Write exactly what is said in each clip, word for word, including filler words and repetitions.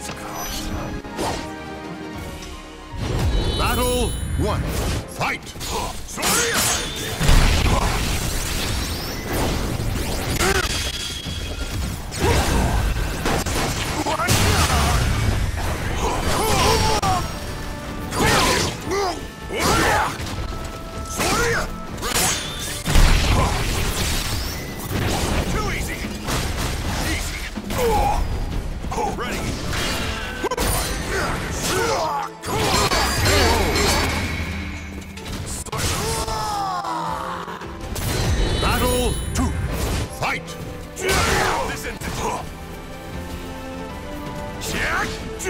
a cost. Battle one. Fight! Too easy. Easy. Ready. Battle two. Fight! This isn't it. Jack.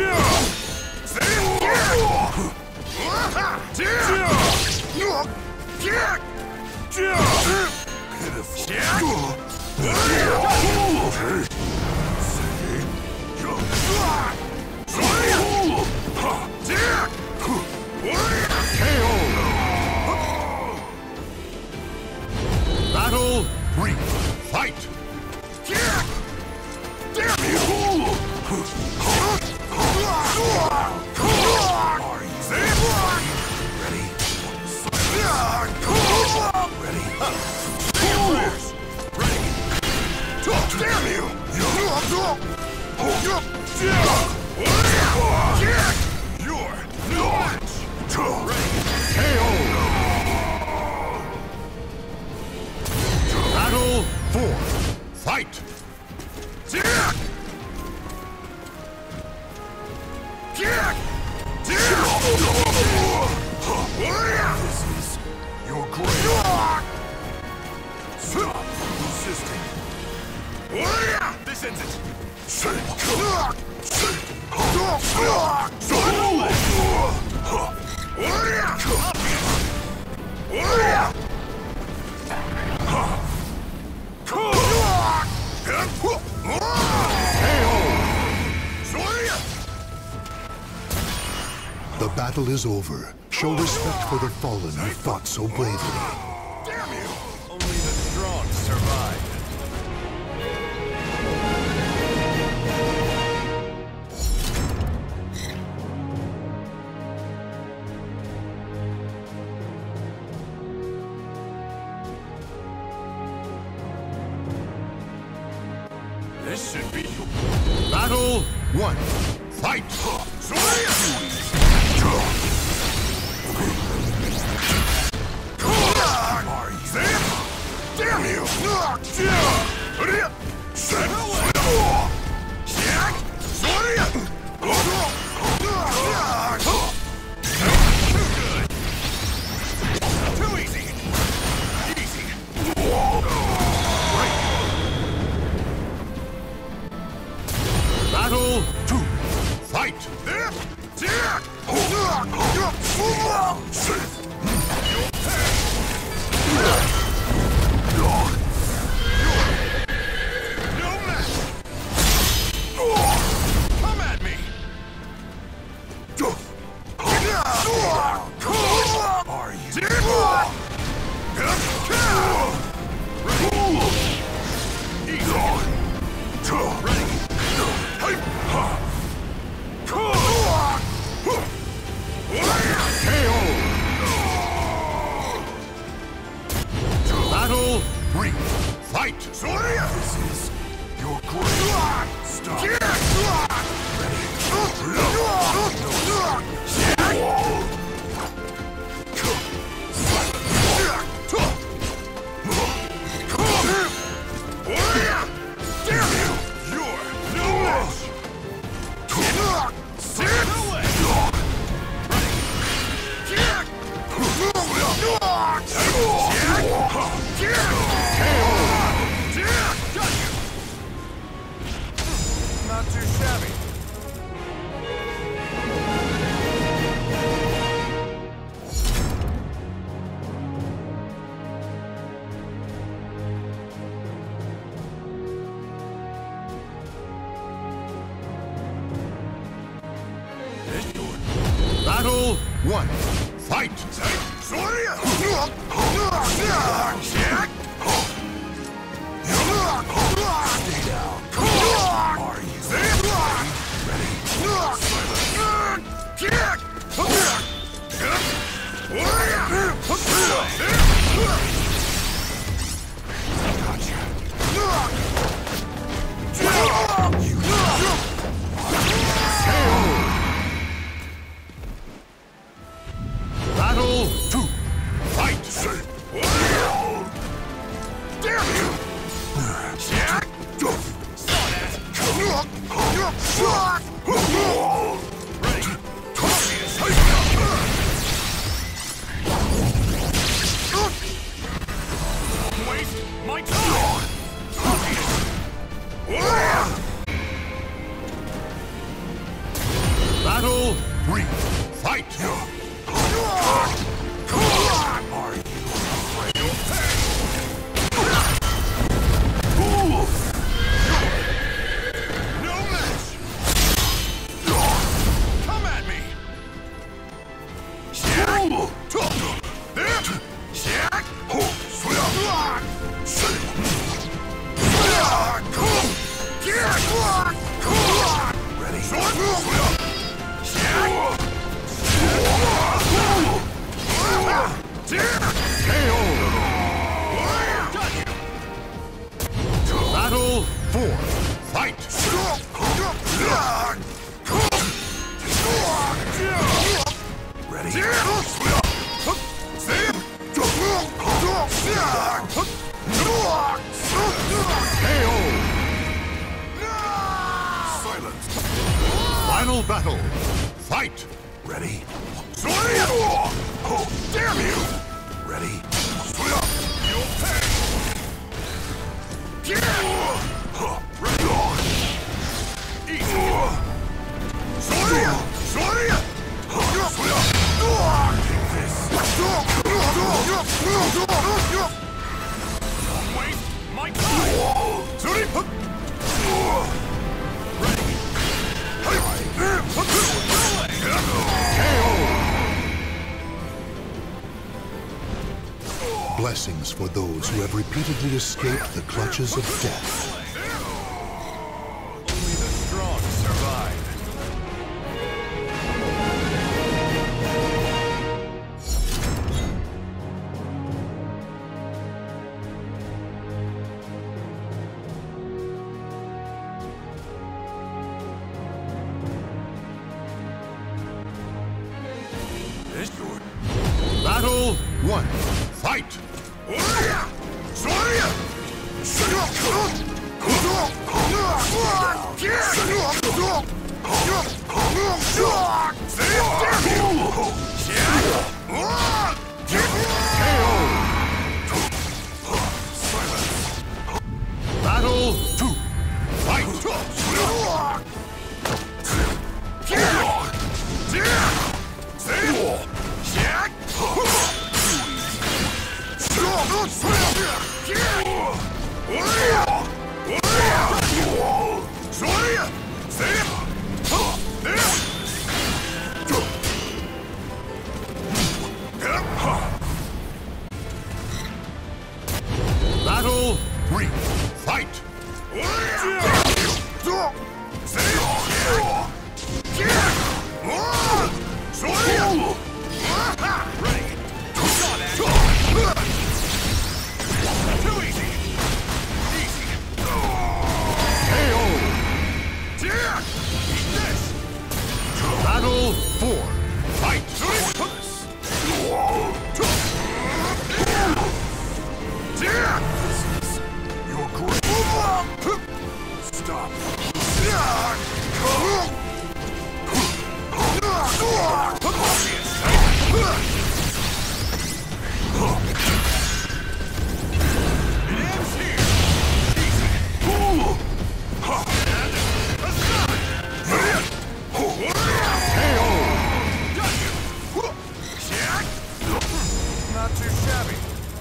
Battle three. Fight! Damn you! You're no match! K O! Battle four. Fight! Jack! Jack! This is your grave. Stop resisting. This ends it. The battle is over. Show respect for the fallen who fought so bravely. Damn you! Only the strong survive. This should be Battle one. Fight! Damn you! Too easy! Easy! Battle two. Fight! No match! Come at me! Are you? Battle three. Fight! This is your grave. Stop. Damn you! You're no match! No way! Not too shabby. Battle one. Fight! Stay down. Are you ready? Waste my time! Battle three. Fight! Are you afraid of pain? No match! Come at me! Ready? Battle four. Fight! Ready? Silence! Final battle. Fight! Ready? Oh, damn you! Ready? You'll pay! Ready? Easy! Take this! Don't waste my time! Ready? Blessings for those who have repeatedly escaped the clutches of death. Only the strong survive. This one. Battle one. Fight! Battle two. Fight! Battle three. Fight! Ready? Too easy! Easy! Eat this! Battle four. Fight! You're great! Stop! It ends here! Easy! And aside! Got you! Not too shabby.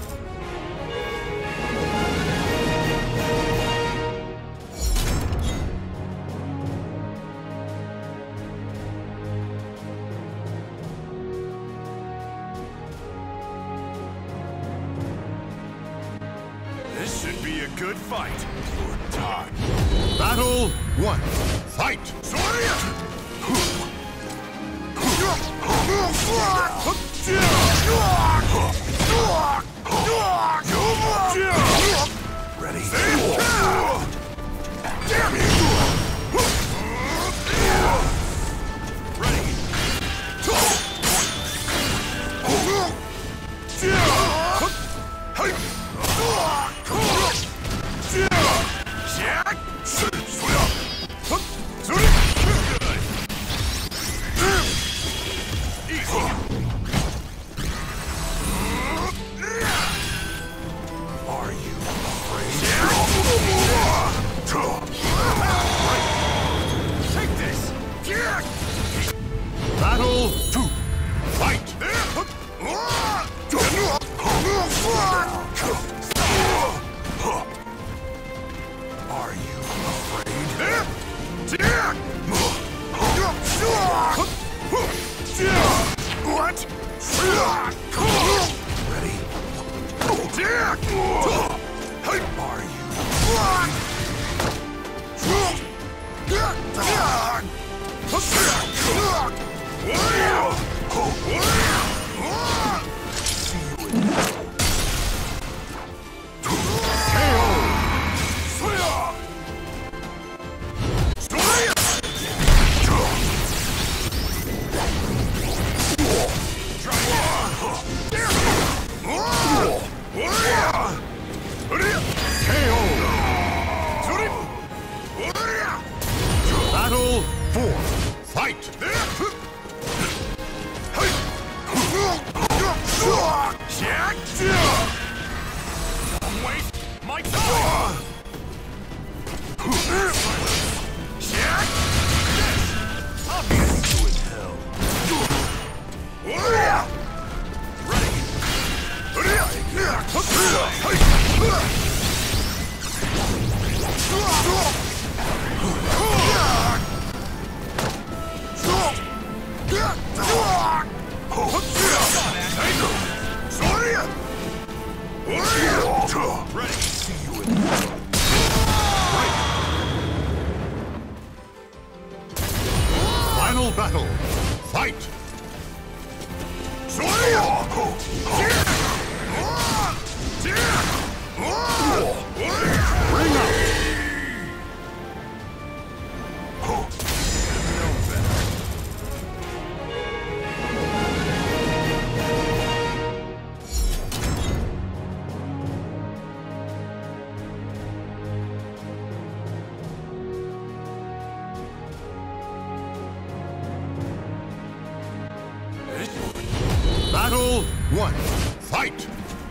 This should be a good fight. Your time. Battle one. Fight! Ready? Damn you! Ready? Hey! Battle four. Fight! Don't waste my time! I'll get you in hell. Ready. See you in hell. Final battle. Fight! Bring up! Battle one. Fight!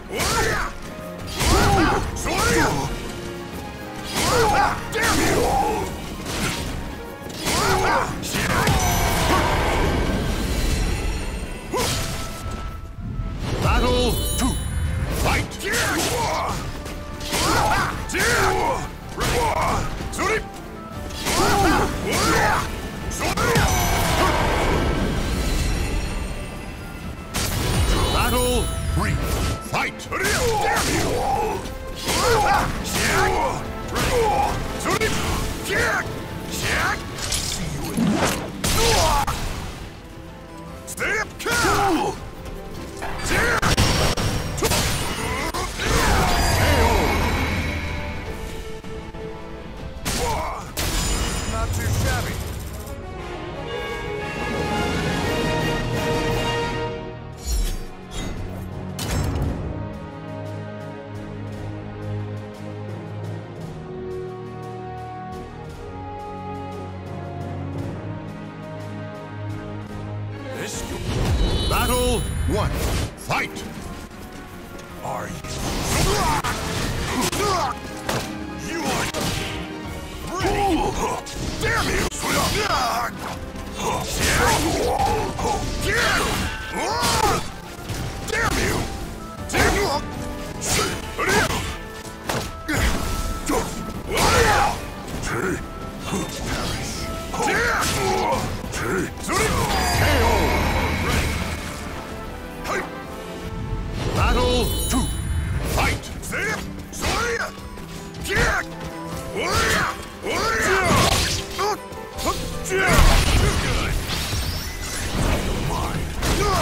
Battle two. Fight! Battle three. Fight! Not too shabby. Battle one. Fight! Are you? You are ready. Damn you! Damn you! Damn you! Battle two. Fight! Too good. Mine.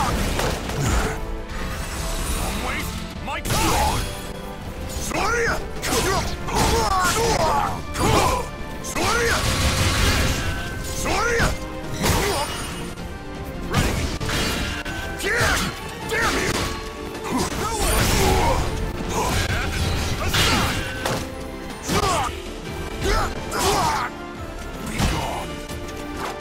Don't waste my time. Soria. Soria. Soria. Ready. Damn you. Go away. And aside. Be gone.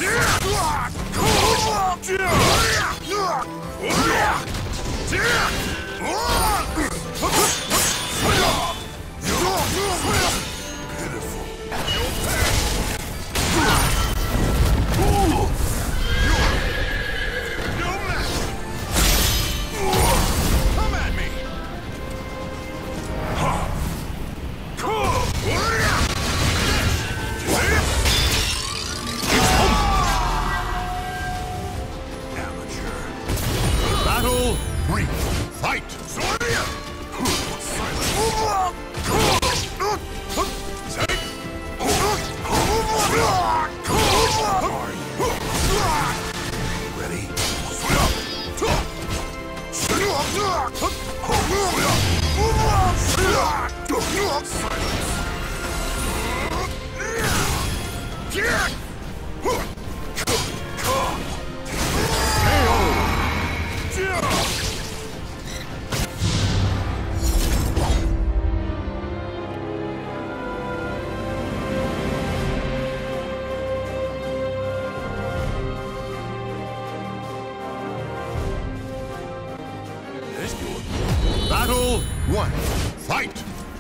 Battle three. Fight! Ready? Battle one. Fight!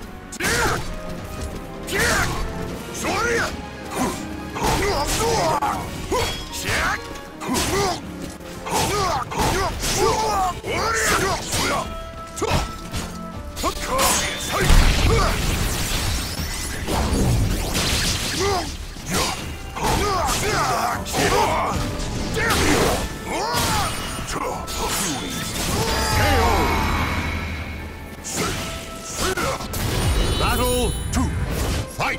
Battle two. Fight!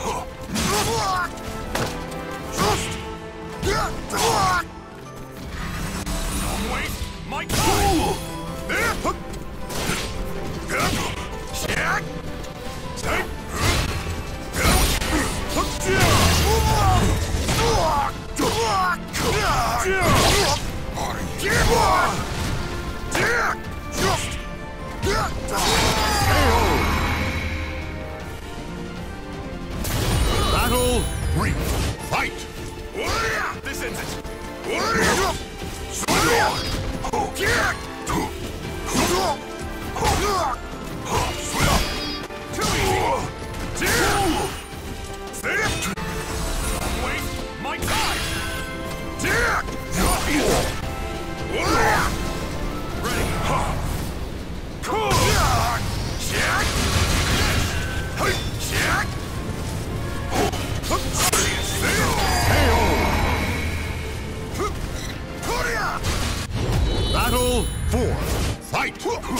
Don't waste my time! Battle three. Fight! This ends it! Don't waste my time! Ready? Battle four. Fight!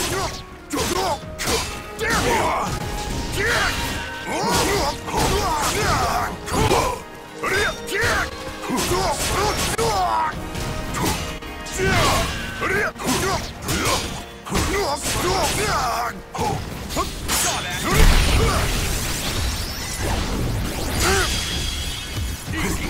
Easy!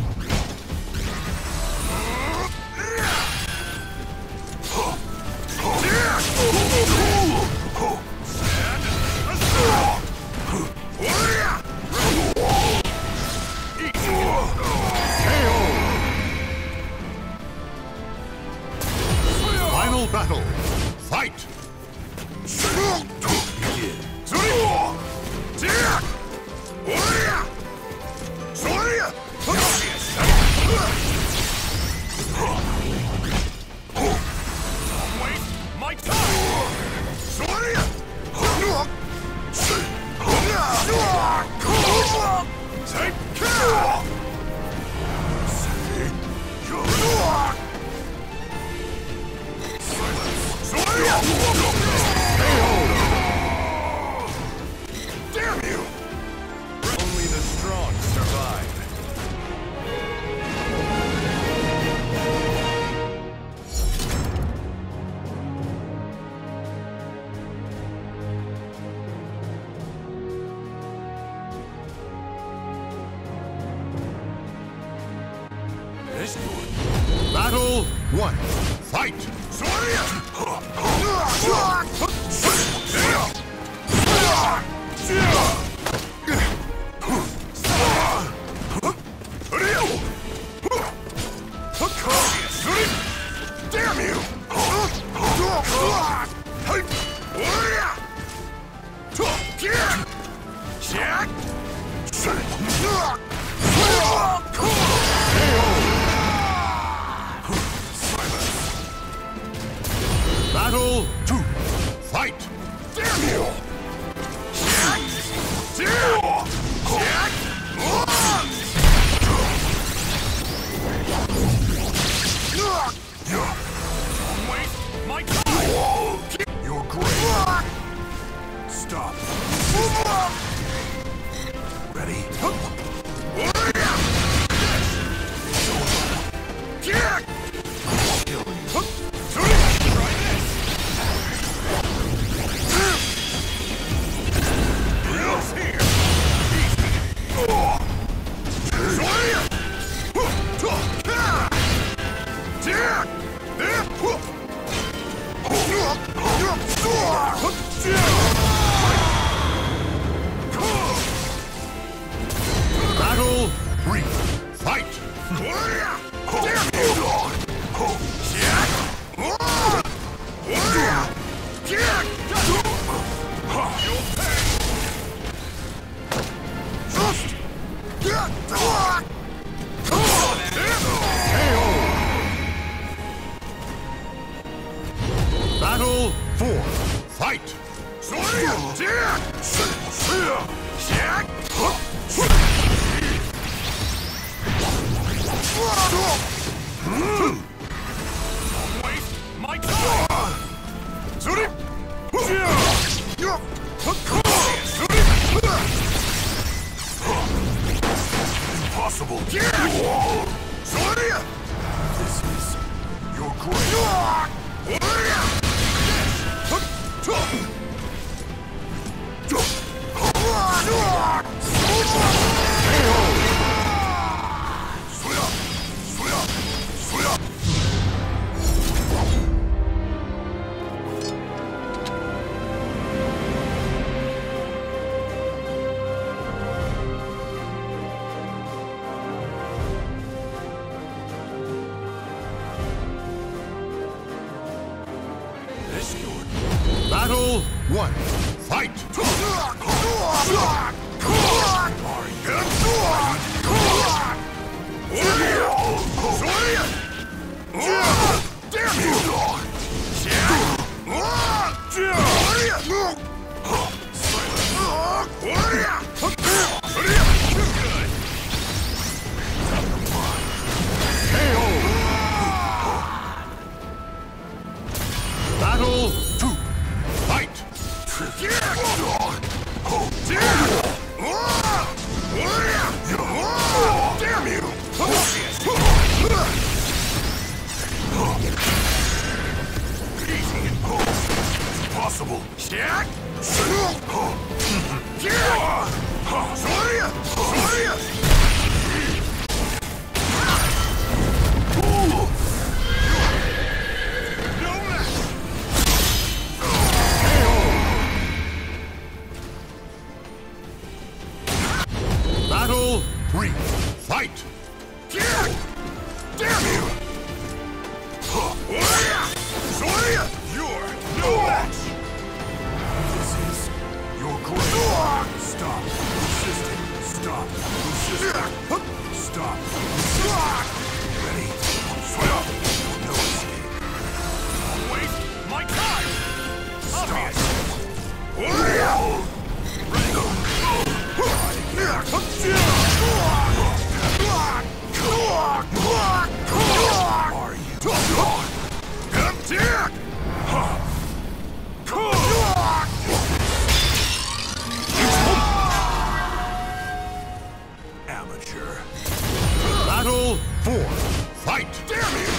Final battle. Fight! Don't waste my time! Damn you! Only the strong survive. This one. Battle one. Fight! Battle three. Fight! Battle four. Fight! Waste my time! Impossible! This is your Battle one. Fight! Battle two. Fight! Damn you! Easy. Impossible. Jack! Battle three. Fight! Damn you! You're no match! This is your grave. Stop. Resisting. Stop. Resisting. Stop. Resisting. Ready? Swim. No escape. Don't waste my time! Stop. Ready? Are you? Amateur. Battle four. Fight! Damn you!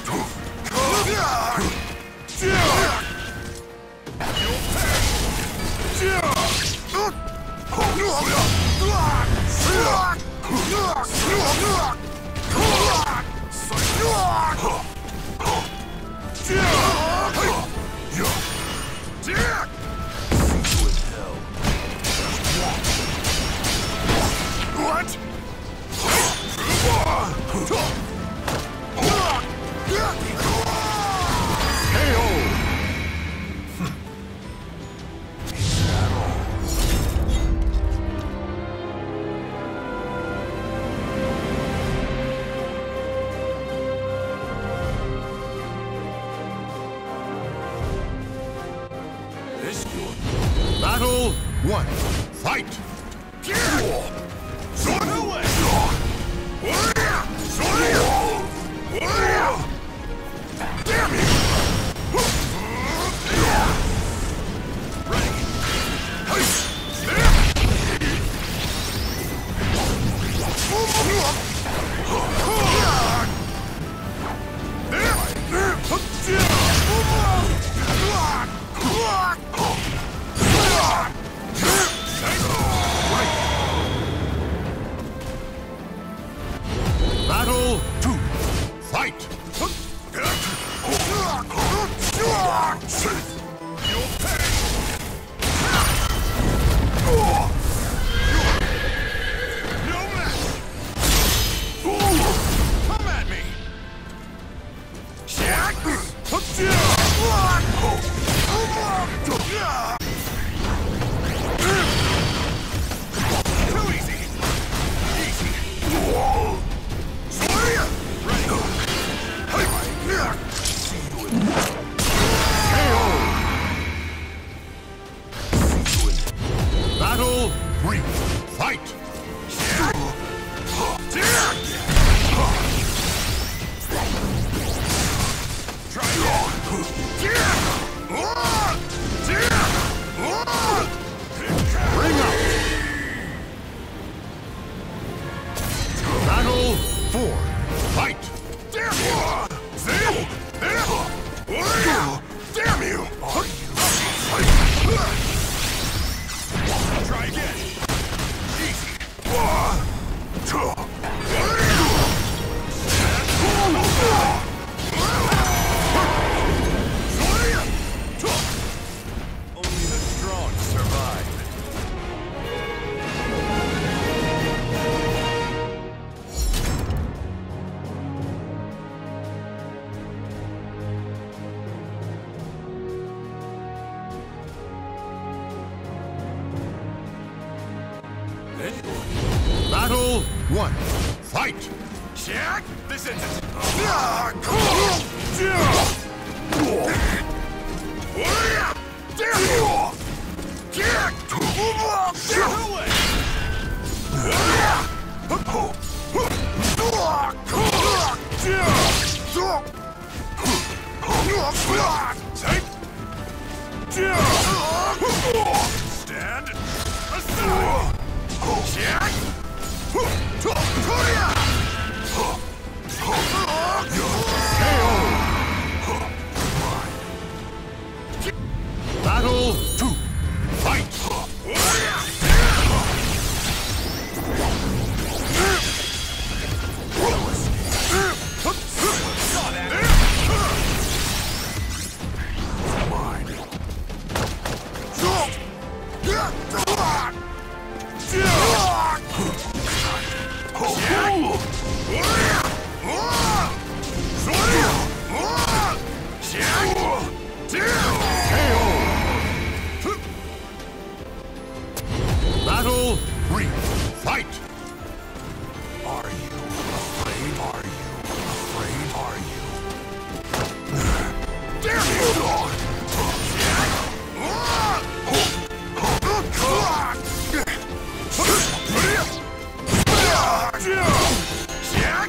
What? Battle one. Fight! Damn you! Battle two. Fight! You'll one, fight! Jack, this is it. Stand aside. Jack. Battle two, fight! Battle three, fight! Are you afraid? Are you afraid? Are you? Damn you, dog! Jack!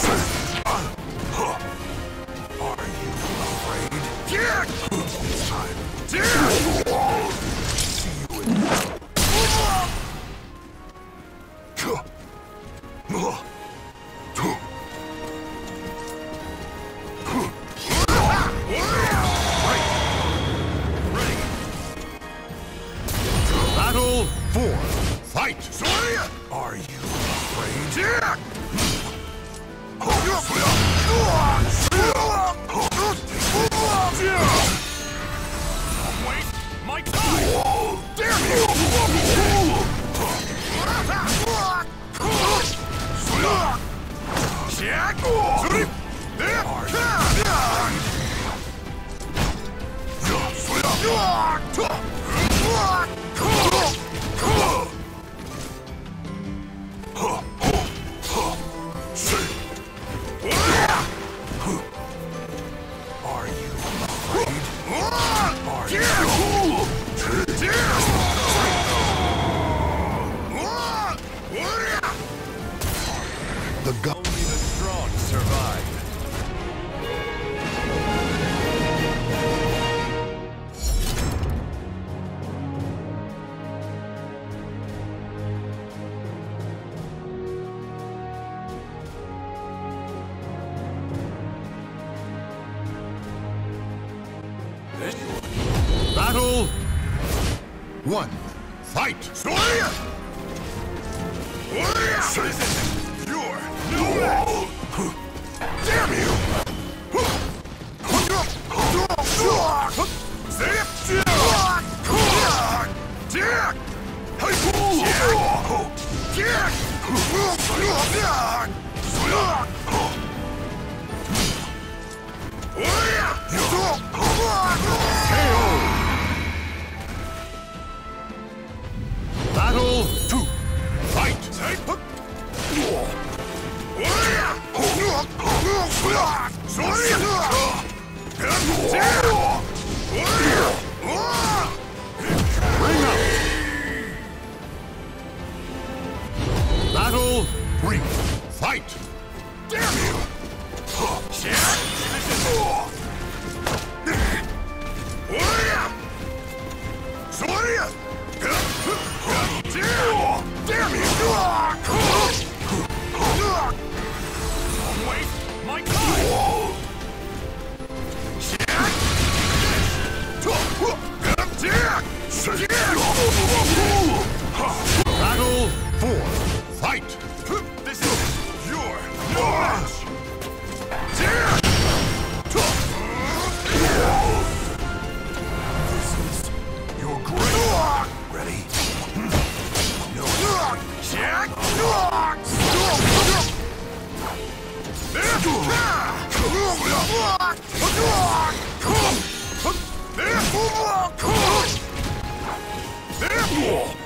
Are you afraid? Jack! Time. Jack! See you in Battle four, fight! Are you afraid? Jack! Wait, my time! Damn you! Jack! Are you afraid? Are you? The gun. Only the strong survive. Battle one, fight! This isn't your no match. Damn you! Jack! Battle two, fight! Bring up! Battle three, fight! Damn you! Jack! This is Damn you! Wait, my time! Jack! Battle four, fight! This is your no match! Jack! This is your great. Ready? No. Jack! There!